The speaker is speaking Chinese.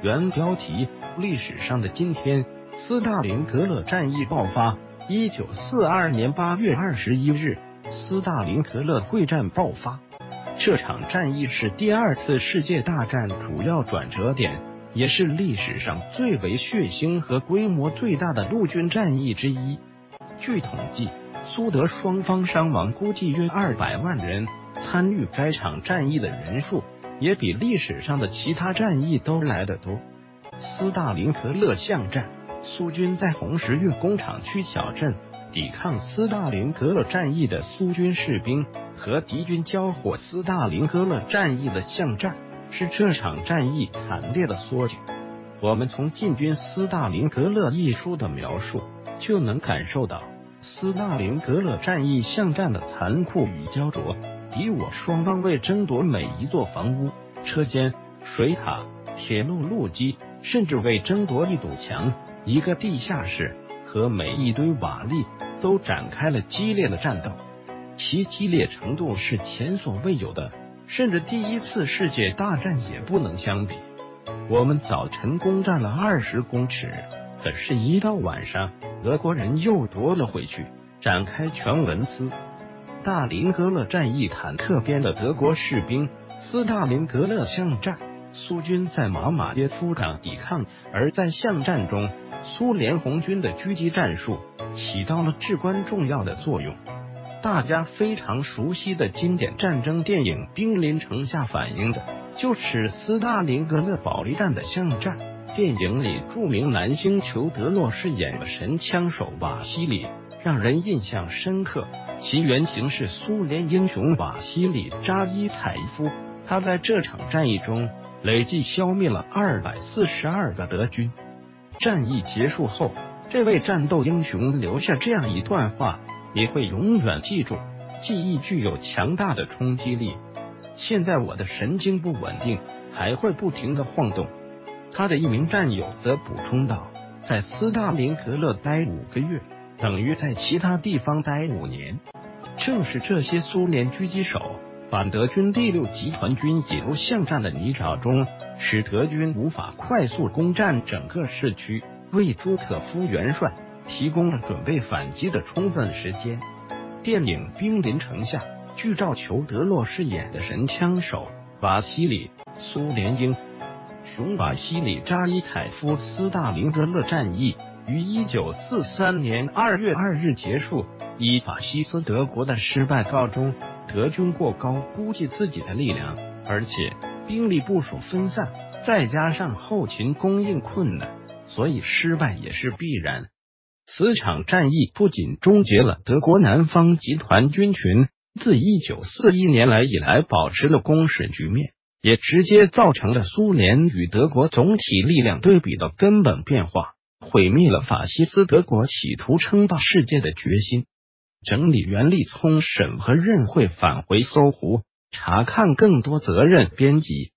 原标题：历史上的今天，斯大林格勒战役爆发。1942年8月21日，斯大林格勒会战爆发。这场战役是第二次世界大战主要转折点，也是历史上最为血腥和规模最大的陆军战役之一。据统计，苏德双方伤亡估计约200万人，参与该场战役的人数也比历史上的其他战役都来得多。斯大林格勒巷战，苏军在红十月工厂区小镇抵抗斯大林格勒战役的苏军士兵和敌军交火。斯大林格勒战役的巷战是这场战役惨烈的缩景。我们从进军斯大林格勒一书的描述就能感受到斯大林格勒战役巷战的残酷与焦灼。敌我双方为争夺每一座房屋、车间、水塔、铁路路基，甚至为争夺一堵墙、一个地下室和每一堆瓦砾，都展开了激烈的战斗。其激烈程度是前所未有的，甚至第一次世界大战也不能相比。我们早晨攻占了20公尺，可是一到晚上，俄国人又夺了回去，展开全文斯大林格勒战役坦克编的德国士兵。斯大林格勒巷战，苏军在马马耶夫港抵抗，而在巷战中，苏联红军的狙击战术起到了至关重要的作用。大家非常熟悉的经典战争电影《兵临城下》反映的就是斯大林格勒保利战的巷战。电影里著名男星裘德洛饰演的神枪手瓦西里让人印象深刻，其原型是苏联英雄瓦西里扎伊采夫。他在这场战役中累计消灭了242个德军。战役结束后，这位战斗英雄留下这样一段话，你会永远记住，记忆具有强大的冲击力。现在我的神经不稳定，还会不停地晃动。他的一名战友则补充道，在斯大林格勒待5个月，等于在其他地方待5年。正是这些苏联狙击手把德军第6集团军引入巷战的泥沼中，使德军无法快速攻占整个市区，为朱可夫元帅提供了准备反击的充分时间。电影《兵临城下》剧照裘德洛饰演的神枪手瓦西里，苏联英雄瓦西里扎伊采夫。斯大林格勒战役于1943年2月2日结束，以法西斯德国的失败告终。德军过高估计自己的力量，而且兵力部署分散，再加上后勤供应困难，所以失败也是必然。此场战役不仅终结了德国南方集团军群自1941年以来保持的攻势局面，也直接造成了苏联与德国总体力量对比的根本变化，毁灭了法西斯德国企图称霸世界的决心。整理袁立聪审核任会返回搜狐，查看更多责任编辑。